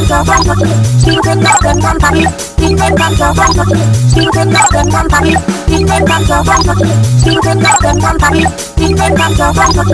cho quan trọng, chịu thêm đó gần năm phần, tin lên ban cho quan trọng, chịu thêm đó gần năm phần, tin lên ban cho quan trọng, chịu thêm đó gần năm phần, tin lên ban cho quan trọng,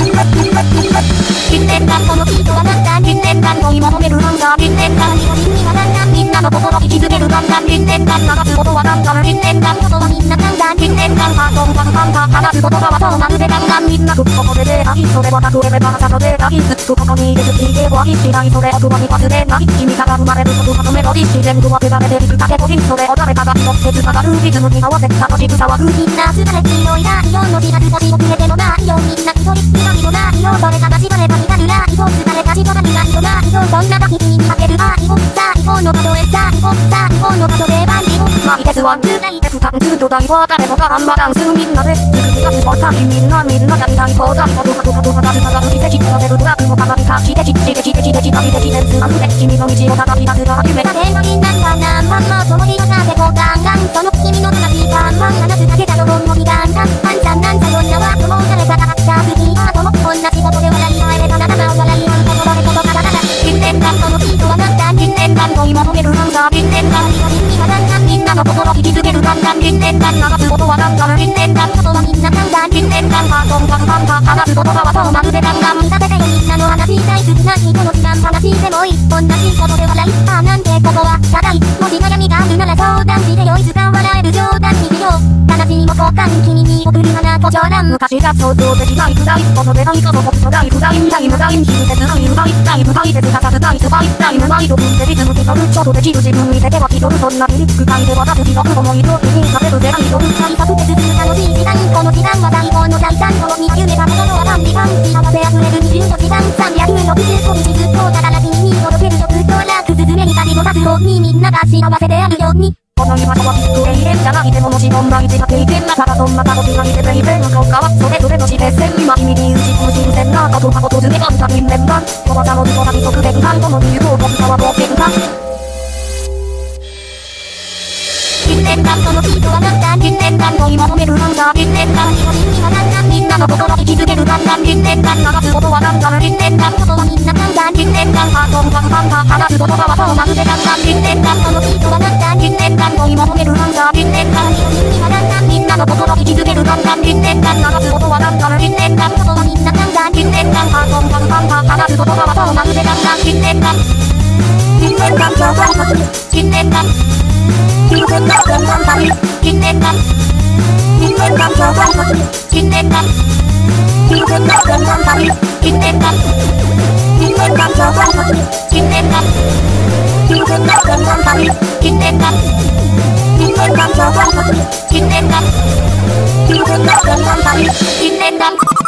tin lên banこの人はなんだtin lên ban恋求めるなんだtin lên ban君にはなんだみんなの心に気づけるなんだtin lên ban流すことはなんだtin lên banことはみんななんだtin lên banパンパンパンパンパン話す言葉はそうまるでガンガンみんなここで出会いそれは例えば朝の出会いずっとここにいる聞いてはいしないそれを言葉に忘れない君から生まれる言葉のメロディー自然と分けられていくだけとそれを誰かが拾ってつながるリズムに合わせ楽しく騒ぐみんな疲れ強いないよの知らず少し遅れてもないよみんな一人つなぎもないよそれが縛ればになるないよ疲れた人がいないよないよそんな時にかける愛を最高の数え最高の数でバンジをマイテスワンツーナイテスタンツーと大は誰もがアンバランスみんなで作り出すボタンみんなやりたい放題とかとかとかがつながる奇跡させるドラッグも鏡かきでちでちでちでち旅でちでつまるで君の道をたどり出すが夢だねのになんだなまんまその日の風こガンガンその君の話ガンガン話すだけだとどんの日ガンガンあんちゃんなんちゃよんなはとも誰かがあった好きだとも同じことで笑い合えればならなお笑い合うこと誰ことからだ人間間その人はなんだ人間間恋求めるなんだ人間間にはなんだみんなの心引きつけるなんだ人間間流すことはなんだ人間間ことはみんななんだ人間間パンパンパンパン話す言葉はそうまるでガンガン見立ててよみんなの話大好きな人の時間話してもいい同じことで笑いなんてここはただいもし悩みがあるなら相談してよいつか笑える冗談にしよう悲しみも交換君に送る花と冗談昔が想像できないくらいことでないと僕と大不大みたい無駄に気づけずない奪いたい深い絶ささずないスパイたい無枚と分でリズムに乗るちょっとできる自分見せては気取るそんなリリック書いて渡す記録思い通りにさせるぜアイドル大作で続く楽しい時間この時間は最高の財産このに夢が物のは万里間幸せあふれる24時間365日ずっとただ君に届けるよずっと楽すずめに旅の立つようにみんなが幸せであるようにこの居場所はきっと永遠じゃないでももちろん大事な経験だからそんな楽しがりでベイベーの顔はそれぞれの地平線今君に打ち込む新鮮なことが訪れば他人面談飛ばさの人が美足で不安との理由を僕は持っていくか人間間その人はなんだ人間間恋求めるなんだ人間間君にはなんだみんなの心引きつけるなんだ人間間流すことはなんだ人間間ことはみんななんだ人間間パンパンパンパン話す言葉はそうまるでなんだ人間間その人はなんだ人間間恋求めるなんだ人間間君にはなんだみんなの心引きつけるなんだ人間間流すことはなんだ人間間ことはみんななんだ人間間パンパンパンパン話す言葉はそうまるでなんだ人間間人間間情報発人間間人間間人間間人間間人間間情報発人間間人間間人間間人間間人間間情報発人間間人間間人間間人間間人間間情報発人間間人間間人間間人間間